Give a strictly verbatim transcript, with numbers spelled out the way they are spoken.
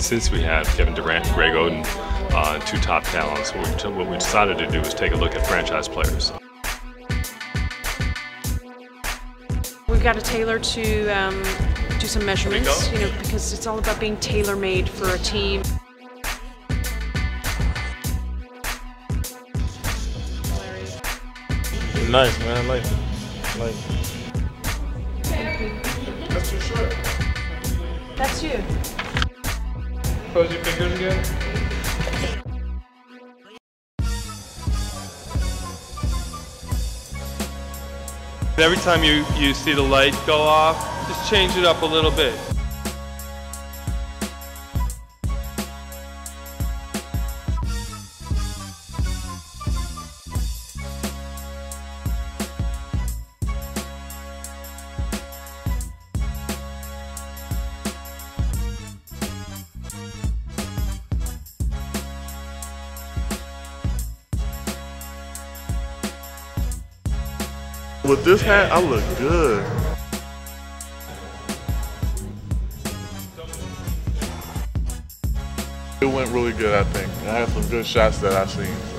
since we had Kevin Durant and Greg Oden, uh, two top talents, what we, what we decided to do was take a look at franchise players. We've got to tailor to um, do some measurements, you know, because it's all about being tailor-made for a team. Nice, man. I like it. I like it. That's too short. That's you. Close your fingers again. Every time you, you see the light go off, just change it up a little bit. With this hat, I look good. It went really good, I think. I had some good shots that I've seen.